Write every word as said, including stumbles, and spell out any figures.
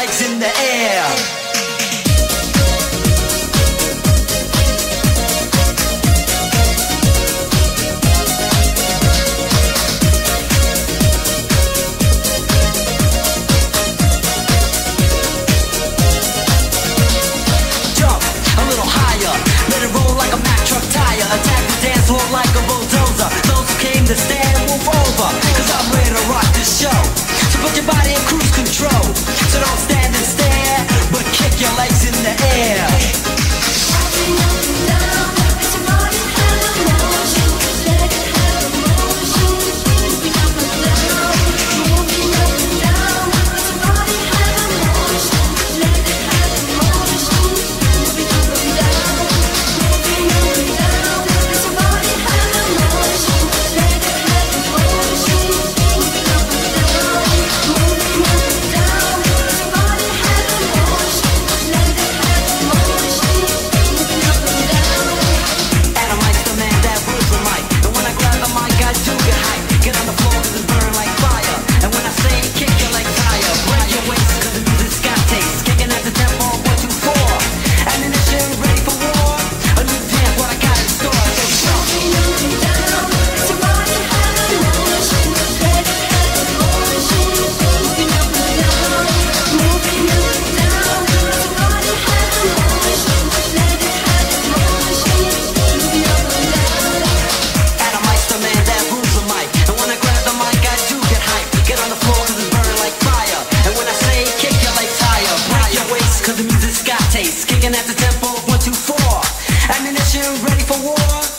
legs in the air. Attack the dance floor like a bulldozer. Those who came to stand, move over, cause I'm ready to rock this show. So put your body in cruise control. So don't stand and stare, but kick your legs in the air. Rocking up and down, it's a body kind of motion. Let it have a motion. Moving up and down, moving up and down. It's a body kind of motion. Let it have a motion. Moving up and down, moving up and down. Cause the music's got taste, kicking at the tempo of one, two, four. Ammunition ready for war.